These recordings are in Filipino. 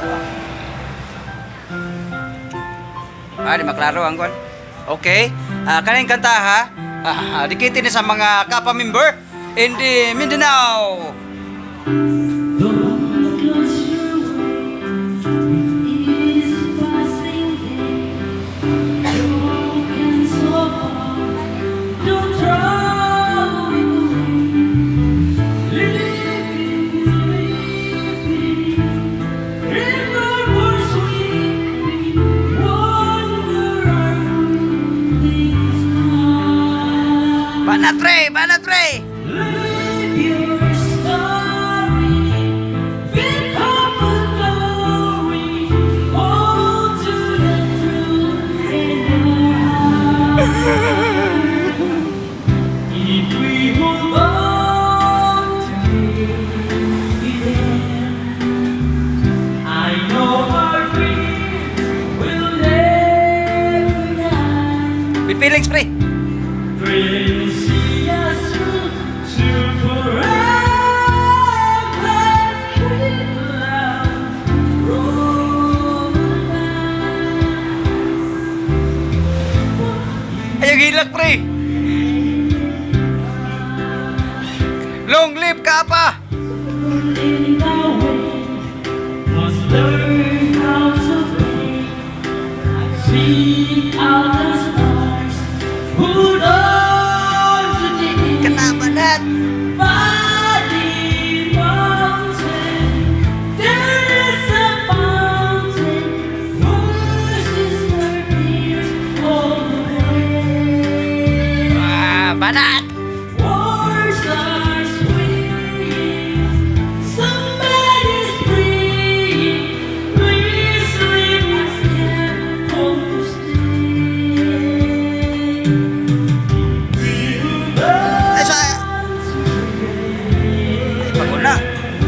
Di maklaro ang kon. Okay. Kaning kanta ha. Dikitin ni sa mga KAPA member in the Mindanao. Banatre, banatre. With feelings, pre. Ayaw hilak, pre. Long live KAPA. Kenapa, Dad? Banat! Wars are sweet, somebody's free, please leave us here, home to stay. Ay, pagod na.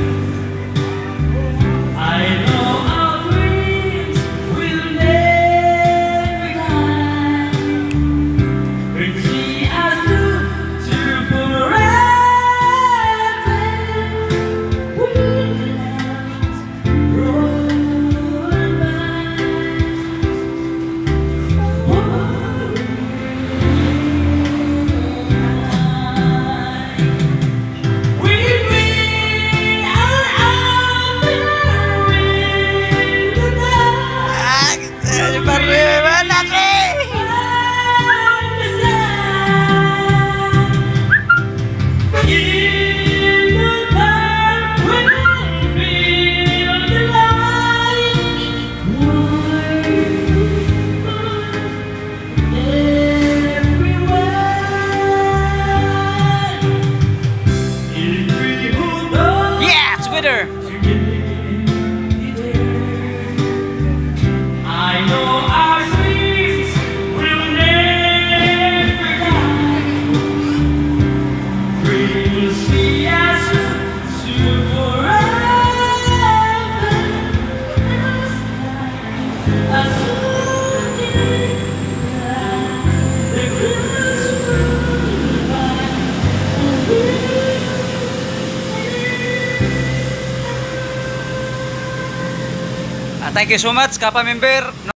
I know our dreams will never die. Bring us to forever. Twitter. I know our dreams will never die. We'll see us to forever. As soon as the Thank you so much, KAPA member.